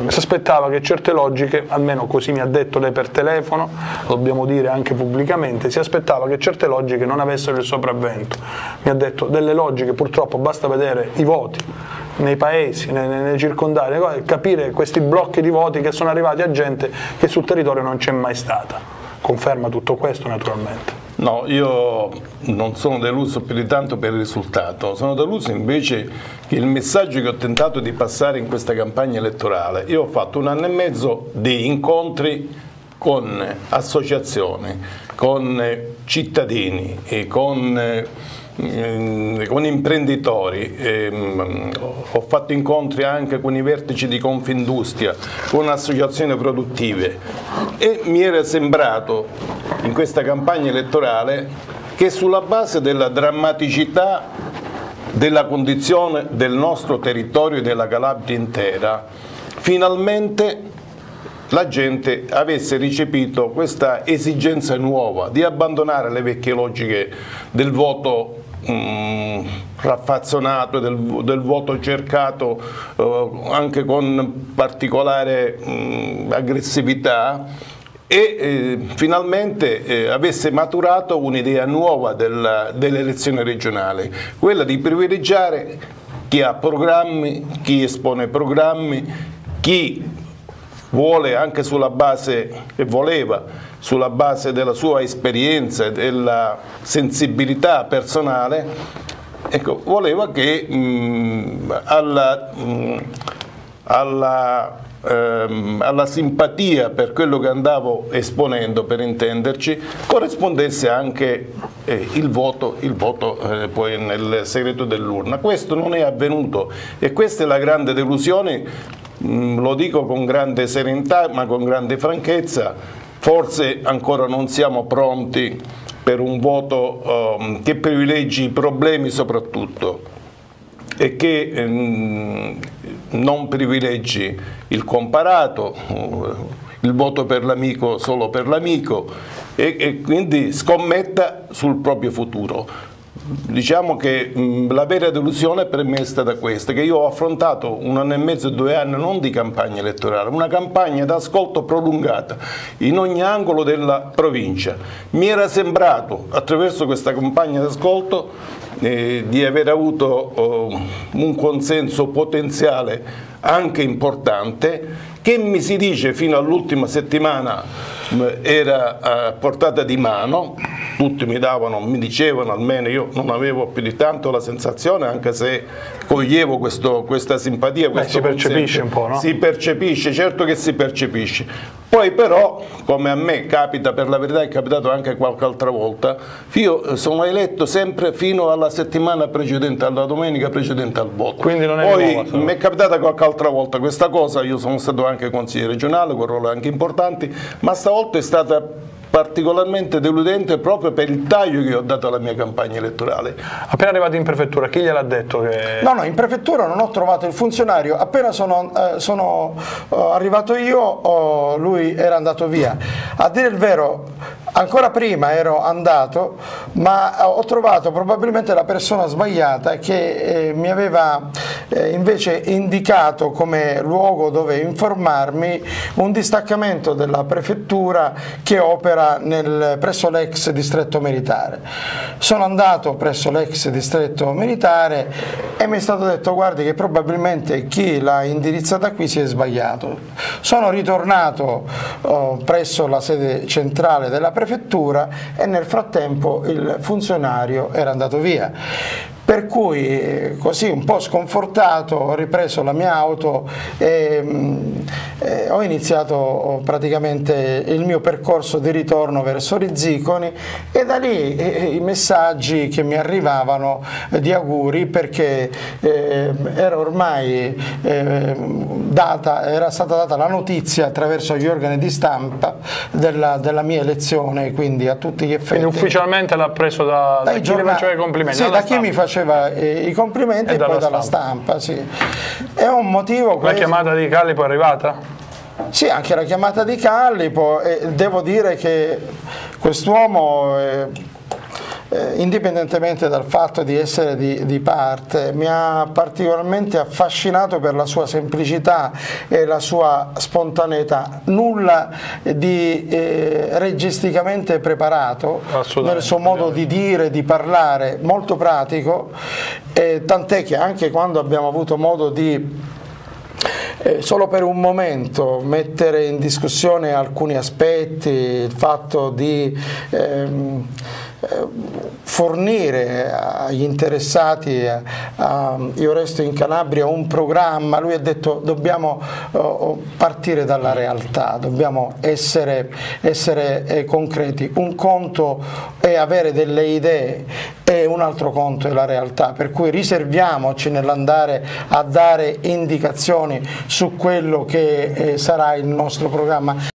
si aspettava che certe logiche, almeno così mi ha detto lei per telefono, lo dobbiamo dire anche pubblicamente, si aspettava che certe logiche non avessero il sopravvento. Mi ha detto delle logiche, purtroppo basta vedere i voti nei paesi, nei circondari, capire questi blocchi di voti che sono arrivati a gente che sul territorio non c'è mai stata. Conferma tutto questo naturalmente? No, io non sono deluso più di tanto per il risultato, sono deluso invece che il messaggio che ho tentato di passare in questa campagna elettorale, io ho fatto 1 anno e mezzo di incontri con associazioni, con cittadini e con imprenditori, ho fatto incontri anche con i vertici di Confindustria, con associazioni produttive e mi era sembrato in questa campagna elettorale che sulla base della drammaticità della condizione del nostro territorio e della Calabria intera, finalmente la gente avesse ricepito questa esigenza nuova di abbandonare le vecchie logiche del voto raffazzonato, del voto cercato anche con particolare aggressività e finalmente avesse maturato un'idea nuova delle elezioni regionali, quella di privilegiare chi ha programmi, chi espone programmi, chi vuole anche sulla base, e voleva, sulla base della sua esperienza e della sensibilità personale, ecco, voleva che alla simpatia per quello che andavo esponendo, per intenderci, corrispondesse anche il voto poi nel segreto dell'urna. Questo non è avvenuto e questa è la grande delusione, lo dico con grande serenità ma con grande franchezza, forse ancora non siamo pronti per un voto che privilegi i problemi soprattutto e che non privilegi il comparato, il voto per l'amico solo per l'amico e quindi scommetta sul proprio futuro. Diciamo che la vera delusione per me è stata questa, che io ho affrontato 1 anno e mezzo, 2 anni non di campagna elettorale, una campagna d'ascolto prolungata in ogni angolo della provincia. Mi era sembrato attraverso questa campagna d'ascolto di aver avuto un consenso potenziale anche importante che mi si dice fino all'ultima settimana era a portata di mano, tutti mi dicevano, almeno io non avevo più di tanto la sensazione, anche se coglievo questa simpatia, questo si percepisce un po', no? Si percepisce, certo che si percepisce. Poi però, come a me capita, per la verità è capitato anche qualche altra volta, io sono eletto sempre fino alla settimana precedente, alla domenica precedente al voto. Quindi non è Poi nuova, mi è capitata qualche altra volta questa cosa, io sono stato anche consigliere regionale con ruoli anche importanti, ma stavolta è stata particolarmente deludente proprio per il taglio che ho dato alla mia campagna elettorale. Appena arrivato in prefettura, chi gliel'ha detto che... No, in prefettura non ho trovato il funzionario, appena sono arrivato io lui era andato via. A dire il vero, ancora prima ero andato, ma ho trovato probabilmente la persona sbagliata che mi aveva invece indicato come luogo dove informarmi un distaccamento della prefettura che opera presso l'ex distretto militare. Sono andato presso l'ex distretto militare e mi è stato detto: guardi che probabilmente chi l'ha indirizzata qui si è sbagliato. Sono ritornato presso la sede centrale della prefettura e nel frattempo il funzionario era andato via. Per cui così un po' sconfortato ho ripreso la mia auto e ho iniziato praticamente il mio percorso di ritorno verso Rizziconi e da lì i messaggi che mi arrivavano di auguri, perché era ormai era stata data la notizia attraverso gli organi di stampa della mia elezione, quindi a tutti gli effetti. Quindi ufficialmente l'ha preso da chi le faceva i complimenti? Sì, da chi mi faceva i complimenti e poi dalla stampa, sì. È un motivo questo. La chiamata di Callipo è arrivata? Sì, anche la chiamata di Callipo, e devo dire che quest'uomo indipendentemente dal fatto di essere di parte, mi ha particolarmente affascinato per la sua semplicità e la sua spontaneità, nulla di registicamente preparato nel suo modo di dire, di parlare, molto pratico, tant'è che anche quando abbiamo avuto modo di solo per un momento mettere in discussione alcuni aspetti, il fatto di fornire agli interessati Io Resto in Calabria un programma, lui ha detto dobbiamo partire dalla realtà, dobbiamo essere concreti, un conto è avere delle idee e un altro conto è la realtà, per cui riserviamoci nell'andare a dare indicazioni su quello che sarà il nostro programma.